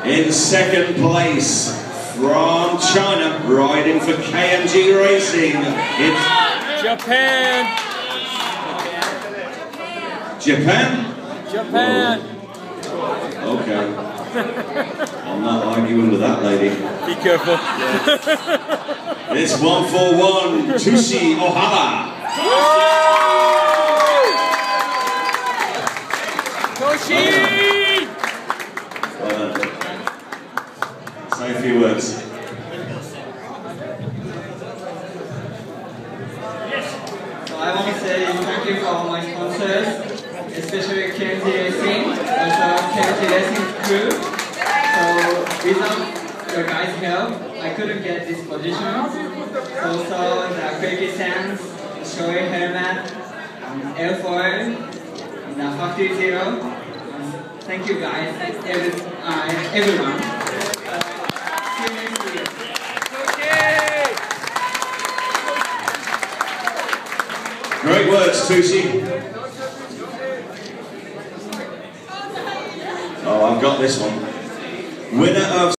In second place, from China, riding for KMG Racing, it's Japan. Japan? Japan. Whoa. Okay. I'm not arguing with that lady. Be careful. It's 141, Tushi Ohara. Toshi! Say a few words. So I want to say thank you for all my sponsors, especially KMG Racing, also KMG Racing crew. So without your guys' help, I couldn't get this position. Also the Quakey Sands, Shoei helmet, Airfoil, the Factory Zero. Thank you guys, everyone. See you next year. Great words, Tushi. Oh, I've got this one. Winner of